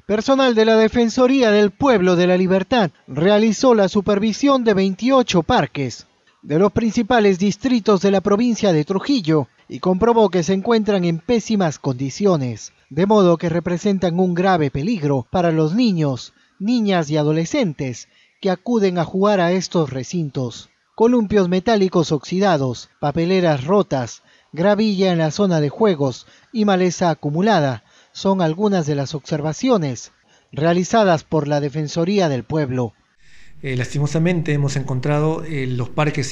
Personal de la Defensoría del Pueblo de la Libertad realizó la supervisión de 28 parques de los principales distritos de la provincia de Trujillo y comprobó que se encuentran en pésimas condiciones, de modo que representan un grave peligro para los niños, niñas y adolescentes que acuden a jugar a estos recintos. Columpios metálicos oxidados, papeleras rotas, gravilla en la zona de juegos y maleza acumulada son algunas de las observaciones realizadas por la Defensoría del Pueblo. Lastimosamente hemos encontrado los parques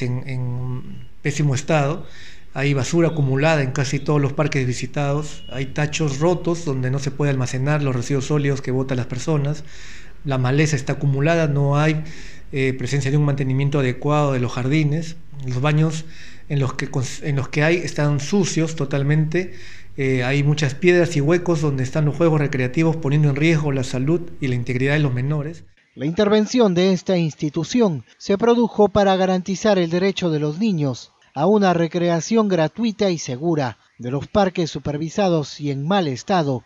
en pésimo estado. Hay basura acumulada en casi todos los parques visitados, hay tachos rotos donde no se puede almacenar los residuos sólidos que botan las personas, la maleza está acumulada, no hay presencia de un mantenimiento adecuado de los jardines, los baños en los que hay están sucios totalmente, hay muchas piedras y huecos donde están los juegos recreativos poniendo en riesgo la salud y la integridad de los menores. La intervención de esta institución se produjo para garantizar el derecho de los niños a una recreación gratuita y segura. De los parques supervisados y en mal estado,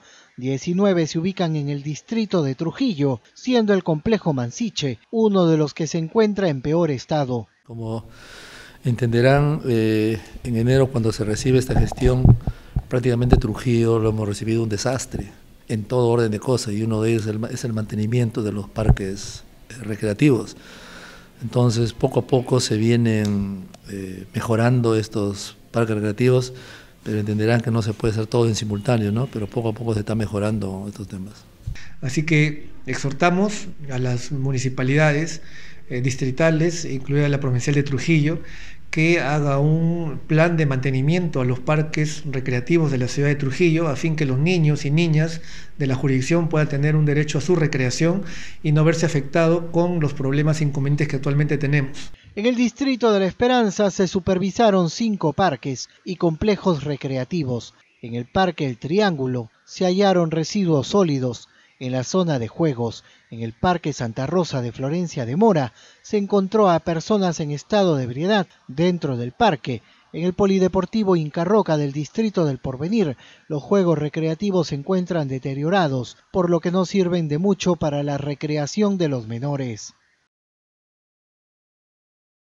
19 se ubican en el distrito de Trujillo, siendo el complejo Mansiche uno de los que se encuentra en peor estado. Como entenderán, en enero cuando se recibe esta gestión, prácticamente Trujillo lo hemos recibido un desastre en todo orden de cosas, y uno de ellos es el mantenimiento de los parques recreativos. Entonces, poco a poco se vienen mejorando estos parques recreativos, pero entenderán que no se puede hacer todo en simultáneo, ¿no? Pero poco a poco se está mejorando estos temas. Así que exhortamos a las municipalidades distritales, incluida la provincial de Trujillo, que haga un plan de mantenimiento a los parques recreativos de la ciudad de Trujillo, a fin que los niños y niñas de la jurisdicción puedan tener un derecho a su recreación y no verse afectado con los problemas e inconvenientes que actualmente tenemos. En el distrito de La Esperanza se supervisaron 5 parques y complejos recreativos. En el Parque El Triángulo se hallaron residuos sólidos. En la zona de juegos, en el Parque Santa Rosa de Florencia de Mora, se encontró a personas en estado de ebriedad dentro del parque. En el Polideportivo Inca Roca del distrito del Porvenir, los juegos recreativos se encuentran deteriorados, por lo que no sirven de mucho para la recreación de los menores.